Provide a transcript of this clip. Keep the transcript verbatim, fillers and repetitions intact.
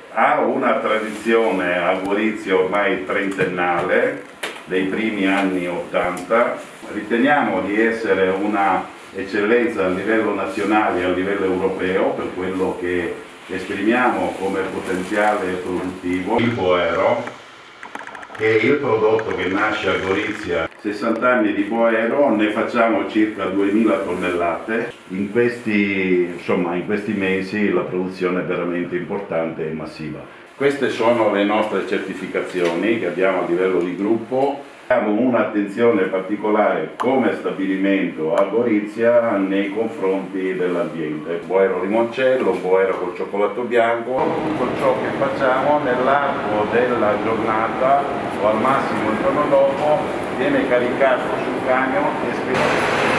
Ha una tradizione a Gorizia ormai trentennale, dei primi anni ottanta. Riteniamo di essere una eccellenza a livello nazionale e a livello europeo per quello che esprimiamo come potenziale produttivo. Il Boero, che è il prodotto che nasce a Gorizia, sessanta anni di Boero, ne facciamo circa duemila tonnellate. In questi, insomma, in questi mesi la produzione è veramente importante e massiva. Queste sono le nostre certificazioni che abbiamo a livello di gruppo. Abbiamo un'attenzione particolare come stabilimento a Gorizia nei confronti dell'ambiente. Boero limoncello, boero col cioccolato bianco, tutto ciò che facciamo nell'arco della giornata o al massimo il giorno dopo viene caricato sul camion e spedito.